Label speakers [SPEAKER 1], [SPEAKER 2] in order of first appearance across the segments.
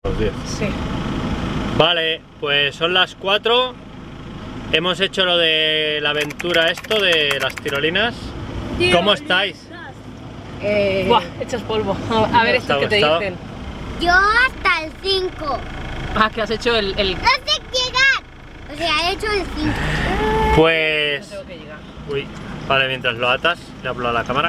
[SPEAKER 1] Los 10.
[SPEAKER 2] Sí.
[SPEAKER 1] Vale, pues son las 4. Hemos hecho lo de la aventura esto de las tirolinas. ¿Cómo estáis?
[SPEAKER 2] Buah, echas polvo. A ver esto que te dicen.
[SPEAKER 3] Yo hasta el 5.
[SPEAKER 2] Ah, que has hecho el...
[SPEAKER 3] No sé llegar. O sea, he hecho el 5.
[SPEAKER 1] Pues...
[SPEAKER 2] No tengo que llegar.
[SPEAKER 1] Uy, vale, mientras lo atas, le hablo a la cámara.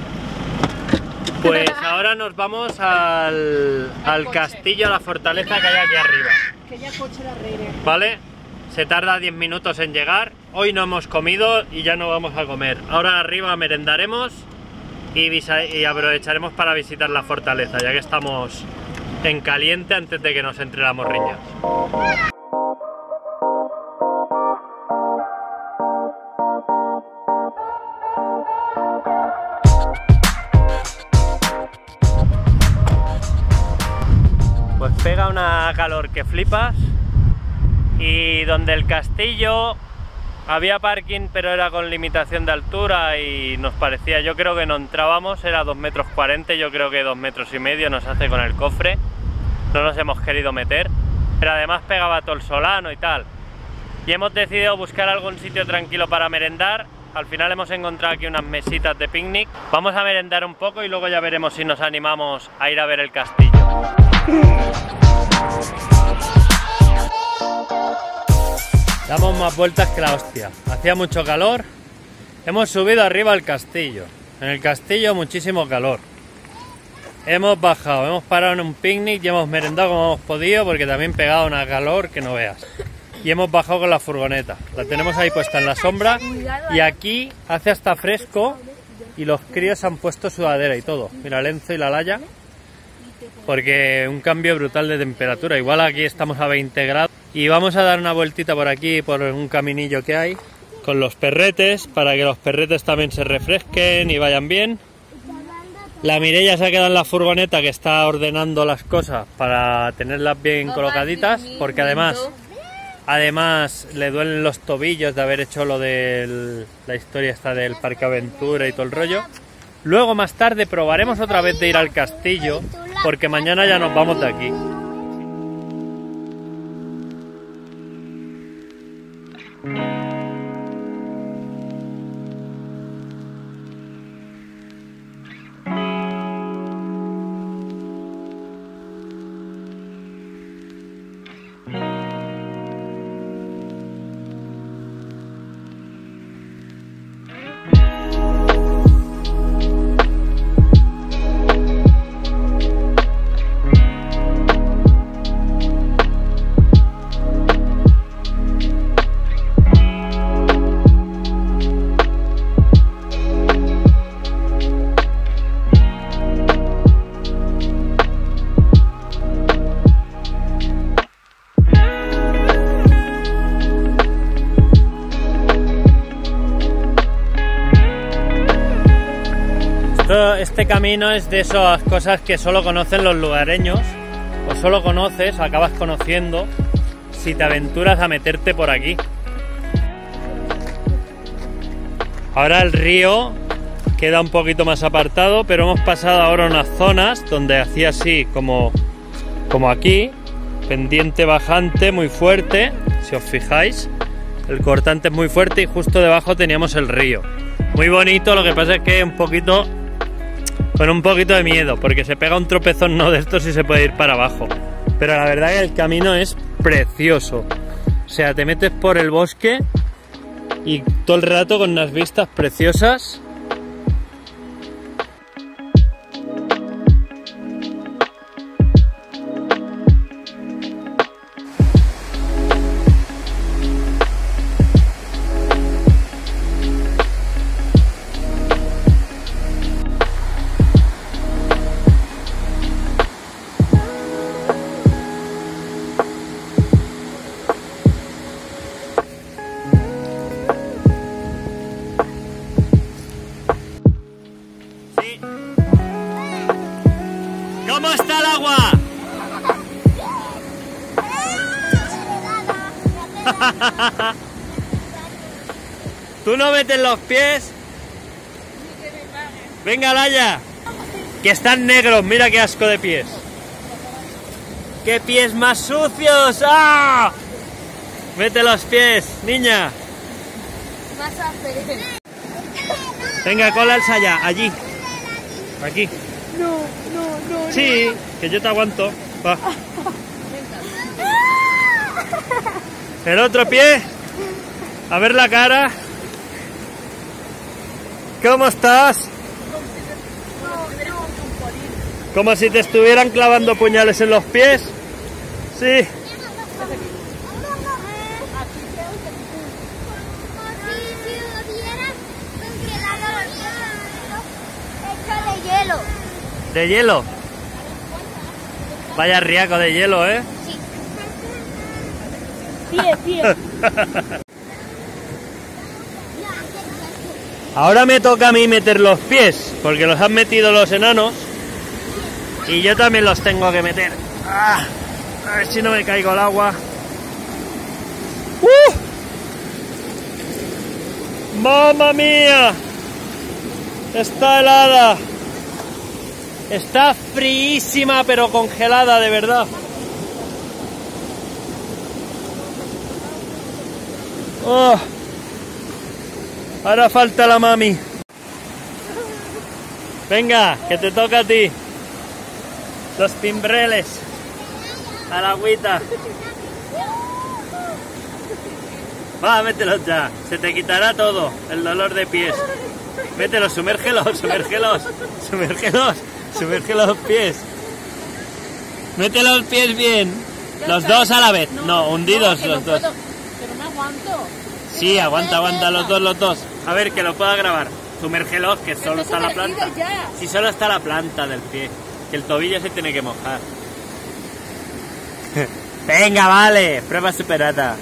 [SPEAKER 1] Pues ahora nos vamos al castillo, a la fortaleza que hay aquí arriba.
[SPEAKER 2] Que ya coche la reire.
[SPEAKER 1] ¿Vale? Se tarda 10 minutos en llegar. Hoy no hemos comido y ya no vamos a comer. Ahora arriba merendaremos y aprovecharemos para visitar la fortaleza, ya que estamos en caliente antes de que nos entre la morriña. Pues pega una calor que flipas, y donde el castillo había parking pero era con limitación de altura y nos parecía, yo creo que no entrábamos, era 2,40 m, yo creo que 2,5 m nos hace con el cofre, no nos hemos querido meter, pero además pegaba todo el solano y tal, y hemos decidido buscar algún sitio tranquilo para merendar. Al final hemos encontrado aquí unas mesitas de picnic, vamos a merendar un poco y luego ya veremos si nos animamos a ir a ver el castillo. Damos más vueltas que la hostia. Hacía mucho calor. Hemos subido arriba al castillo. En el castillo muchísimo calor. Hemos bajado, hemos parado en un picnic y hemos merendado como hemos podido, porque también pegaba una calor que no veas. Y hemos bajado con la furgoneta. La tenemos ahí puesta en la sombra. Y aquí hace hasta fresco y los críos han puesto sudadera y todo. Mira, el Enzo y la Laya. Porque un cambio brutal de temperatura. Igual aquí estamos a 20 grados. Y vamos a dar una vueltita por aquí, por un caminillo que hay, con los perretes, para que los perretes también se refresquen y vayan bien. La Mireia se ha quedado en la furgoneta, que está ordenando las cosas para tenerlas bien colocaditas, porque además le duelen los tobillos de haber hecho lo de la historia esta del Parque Aventura y todo el rollo. Luego más tarde probaremos otra vez de ir al castillo, porque mañana ya nos vamos de aquí. Este camino es de esas cosas que solo conocen los lugareños, o solo conoces, acabas conociendo, si te aventuras a meterte por aquí. Ahora el río queda un poquito más apartado, pero hemos pasado ahora unas zonas donde hacía así como aquí, pendiente bajante muy fuerte, si os fijáis, el cortante es muy fuerte y justo debajo teníamos el río. Muy bonito, lo que pasa es que con un poquito de miedo, porque se pega un tropezón no de estos y se puede ir para abajo. Pero la verdad que el camino es precioso. O sea, te metes por el bosque y todo el rato con unas vistas preciosas. ¿Cómo está el agua? ¿Tú no metes los pies? Venga, Laya. Que están negros, mira qué asco de pies. ¡Qué pies más sucios! ¡Ah! Mete los pies, niña.
[SPEAKER 2] Vas a hacer.
[SPEAKER 1] Venga, cólalse allá, allí. Aquí.
[SPEAKER 2] No.
[SPEAKER 1] Sí, que yo te aguanto. Va. El otro pie. A ver la cara. ¿Cómo estás? Como si te estuvieran clavando puñales en los pies. Sí.
[SPEAKER 3] Si hubiera congelado hecho de hielo.
[SPEAKER 1] ¿De hielo? Vaya riaco de hielo, ¿eh?
[SPEAKER 2] Pie.
[SPEAKER 1] Ahora me toca a mí meter los pies, porque los han metido los enanos. Y yo también los tengo que meter. Ah, a ver si no me caigo al agua. ¡Mamma mía! Está helada. Está fríísima, pero congelada, de verdad. Oh. Ahora falta la mami. Venga, que te toca a ti. Los pimbreles. A la agüita. Va, mételos ya. Se te quitará todo. El dolor de pies. Mételos, sumérgelos. Sumerge los pies. Mete los pies bien. Los dos a la vez. No, hundidos los dos.
[SPEAKER 2] Pero no aguanto.
[SPEAKER 1] Sí, aguanta los dos. A ver, que lo pueda grabar. Sumérgelos, que solo está la planta. Si solo está la planta del pie. Que el tobillo se tiene que mojar. Venga, vale. Prueba superada.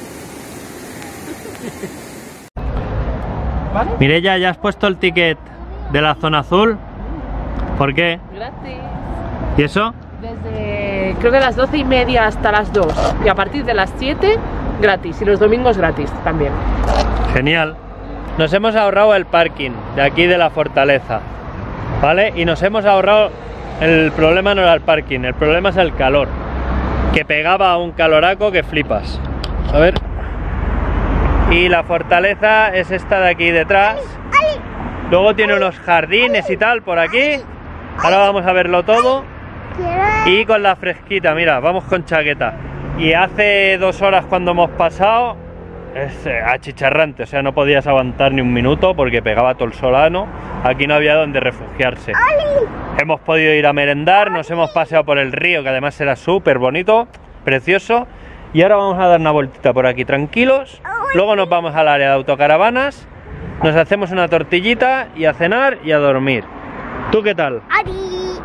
[SPEAKER 2] ¿Vale?
[SPEAKER 1] Mireia, ¿ya has puesto el ticket de la zona azul? ¿Por qué?
[SPEAKER 2] Gratis.
[SPEAKER 1] ¿Y eso?
[SPEAKER 2] Desde creo que las 12:30 hasta las 2. Y a partir de las 7 gratis. Y los domingos gratis también.
[SPEAKER 1] Genial. Nos hemos ahorrado el parking de aquí de la fortaleza, ¿vale? Y nos hemos ahorrado... El problema no era el parking, el problema es el calor. Que pegaba un caloraco que flipas. A ver. Y la fortaleza es esta de aquí detrás. Luego tiene unos jardines y tal por aquí. Ahora vamos a verlo todo. Y con la fresquita, mira, vamos con chaqueta. Y hace 2 horas cuando hemos pasado, es achicharrante, o sea, no podías aguantar ni un minuto porque pegaba todo el solano. Aquí no había donde refugiarse. Hemos podido ir a merendar, nos hemos paseado por el río, que además era súper bonito, precioso. Y ahora vamos a dar una vueltita por aquí tranquilos. Luego nos vamos al área de autocaravanas, nos hacemos una tortillita y a cenar y a dormir. ¿Tú qué tal?
[SPEAKER 3] ¡Adi!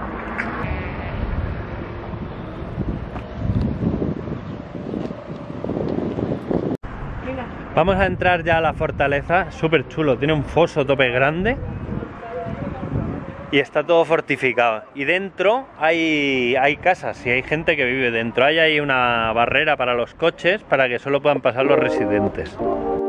[SPEAKER 1] Vamos a entrar ya a la fortaleza, súper chulo, tiene un foso tope grande y está todo fortificado. Y dentro hay casas y hay gente que vive dentro. Hay ahí una barrera para los coches para que solo puedan pasar los residentes.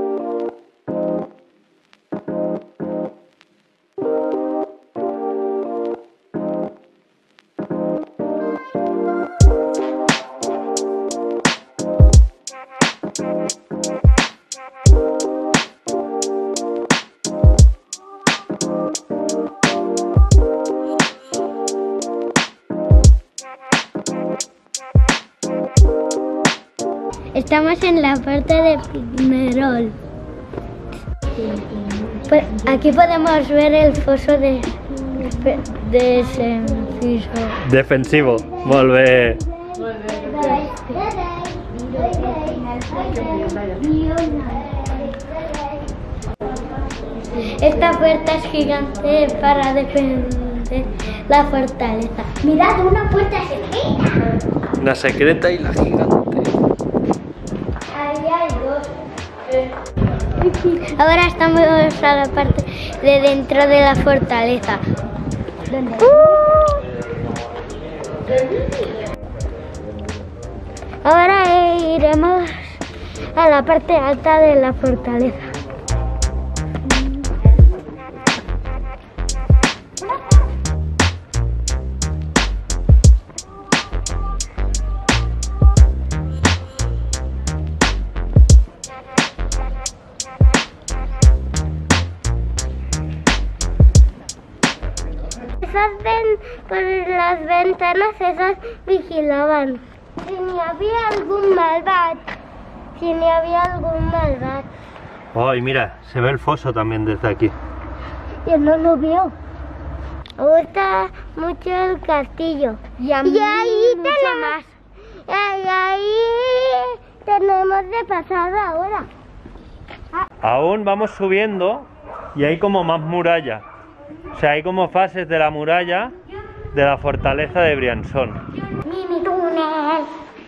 [SPEAKER 3] Estamos en la parte de Pimerol. Pues aquí podemos ver el foso de ese piso.
[SPEAKER 1] Defensivo, vuelve.
[SPEAKER 3] Esta puerta es gigante para defender la fortaleza. Mirad, una puerta secreta.
[SPEAKER 1] La secreta y la gigante.
[SPEAKER 3] Ahí hay 2. Ahora estamos a la parte de dentro de la fortaleza. ¿Dónde? Ahora iremos a la parte alta de la fortaleza. por las ventanas esas vigilaban. Si ni había algún malvado. Si ni había algún malvado.
[SPEAKER 1] Ay, mira, se ve el foso también desde aquí.
[SPEAKER 3] Yo no lo veo. Me gusta mucho el castillo.
[SPEAKER 2] Y a mí mucho más.
[SPEAKER 3] Y ahí tenemos de pasada ahora.
[SPEAKER 1] Aún vamos subiendo y hay como más muralla. O sea, hay como fases de la muralla de la fortaleza de Briançon.
[SPEAKER 3] Mini túnel.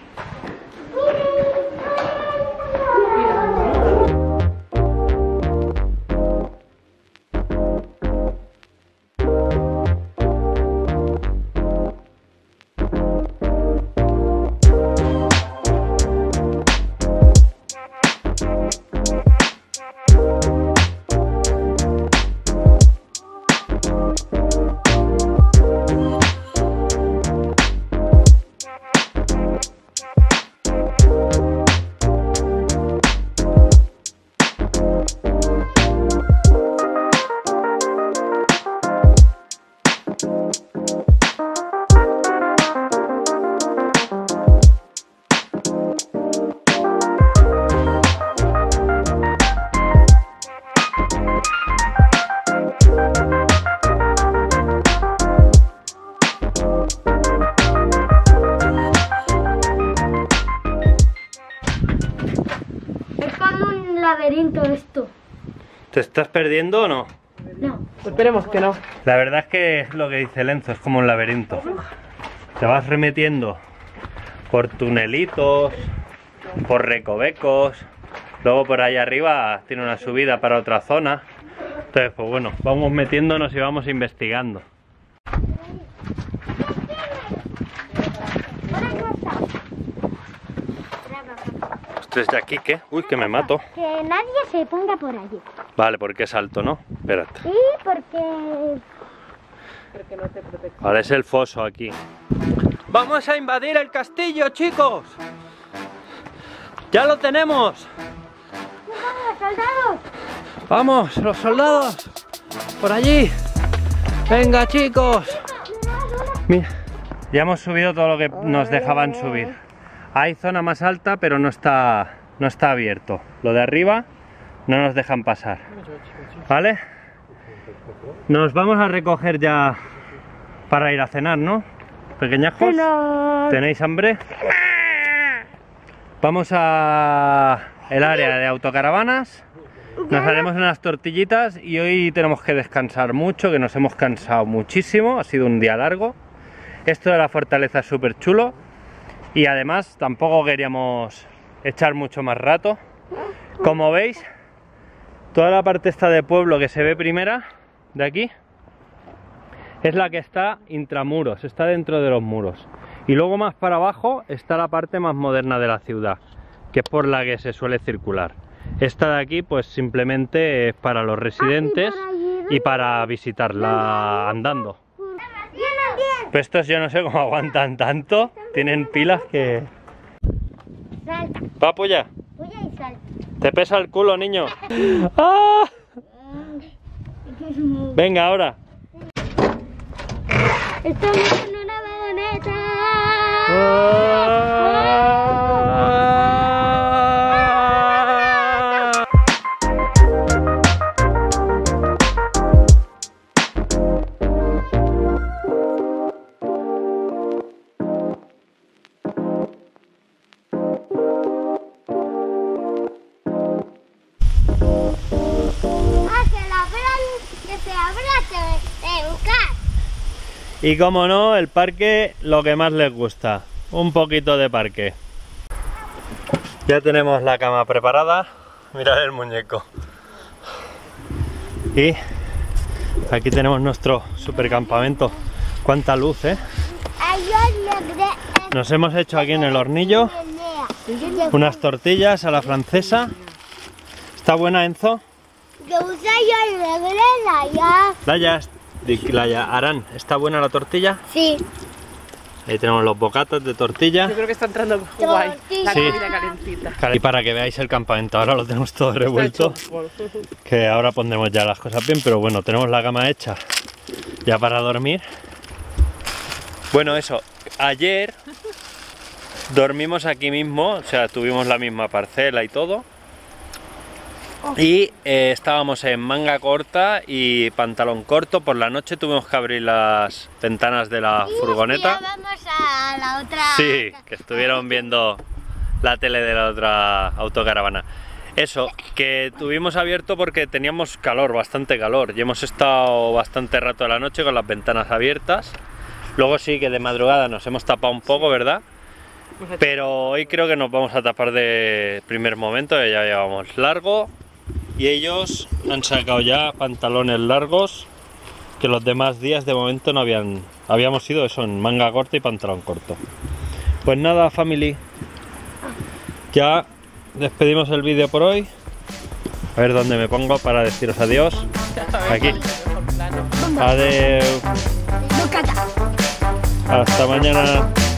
[SPEAKER 3] Laberinto esto.
[SPEAKER 1] ¿Te estás perdiendo o no?
[SPEAKER 3] No.
[SPEAKER 2] Esperemos que no.
[SPEAKER 1] La verdad es que es lo que dice Lenzo, es como un laberinto. Te vas remetiendo por tunelitos, por recovecos, luego por ahí arriba tiene una subida para otra zona. Entonces, pues bueno, vamos metiéndonos y vamos investigando. ¿Desde aquí qué? Uy, que me mato.
[SPEAKER 3] Que nadie se ponga por allí.
[SPEAKER 1] Vale, porque es alto, ¿no? Espérate.
[SPEAKER 3] Sí, porque
[SPEAKER 2] no te protege.
[SPEAKER 1] Vale, es el foso aquí. ¡Vamos a invadir el castillo, chicos! ¡Ya lo tenemos!
[SPEAKER 3] ¡Los soldados!
[SPEAKER 1] ¡Vamos, los soldados! ¡Por allí! ¡Venga, chicos! Mira, ya hemos subido todo lo que nos dejaban subir. Hay zona más alta, pero no está abierto. Lo de arriba no nos dejan pasar. ¿Vale? Nos vamos a recoger ya para ir a cenar, ¿no? Pequeñajos, ¿tenéis hambre? Vamos a el área de autocaravanas. Nos haremos unas tortillitas y hoy tenemos que descansar mucho, que nos hemos cansado muchísimo. Ha sido un día largo. Esto de la fortaleza es súper chulo. Y además tampoco queríamos echar mucho más rato. Como veis, toda la parte esta de pueblo que se ve primera, de aquí, es la que está intramuros, está dentro de los muros. Y luego más para abajo está la parte más moderna de la ciudad, que es por la que se suele circular. Esta de aquí pues simplemente es para los residentes y para visitarla andando. Pero estos yo no sé cómo aguantan tanto. Tienen pilas que...
[SPEAKER 3] Salta.
[SPEAKER 1] Papu ya.
[SPEAKER 3] Voy a ir salta.
[SPEAKER 1] Te pesa el culo, niño. ¡Ah! Venga, ahora.
[SPEAKER 3] Estamos en una vagoneta.
[SPEAKER 1] Y como no, el parque, lo que más les gusta, un poquito de parque. Ya tenemos la cama preparada, mirad el muñeco. Y aquí tenemos nuestro super campamento. Cuánta luz, ¿eh? Nos hemos hecho aquí en el hornillo unas tortillas a la francesa. ¿Está buena, Enzo? Laia, Arán, ¿está buena la tortilla?
[SPEAKER 3] Sí.
[SPEAKER 1] Ahí tenemos los bocatos de tortilla.
[SPEAKER 2] Yo creo que está entrando guay. La
[SPEAKER 1] Sí.
[SPEAKER 2] comida calentita.
[SPEAKER 1] Y para que veáis el campamento, ahora lo tenemos todo revuelto. Que ahora pondremos ya las cosas bien, pero bueno, tenemos la cama hecha. Ya para dormir. Bueno, eso, ayer dormimos aquí mismo, o sea, tuvimos la misma parcela y todo. Y estábamos en manga corta y pantalón corto. Por la noche tuvimos que abrir las ventanas de la furgoneta.
[SPEAKER 3] Ya vamos a la otra.
[SPEAKER 1] Sí, que estuvieron viendo la tele de la otra autocaravana. Eso, que tuvimos abierto porque teníamos calor, bastante calor. Y hemos estado bastante rato de la noche con las ventanas abiertas. Luego sí que de madrugada nos hemos tapado un poco, ¿verdad? Pero hoy creo que nos vamos a tapar de primer momento, que ya llevamos largo. Y ellos han sacado ya pantalones largos, que los demás días de momento no habíamos ido eso en manga corta y pantalón corto. Pues nada, family, ya despedimos el vídeo por hoy. A ver dónde me pongo para deciros adiós. Aquí. Adiós. Hasta mañana.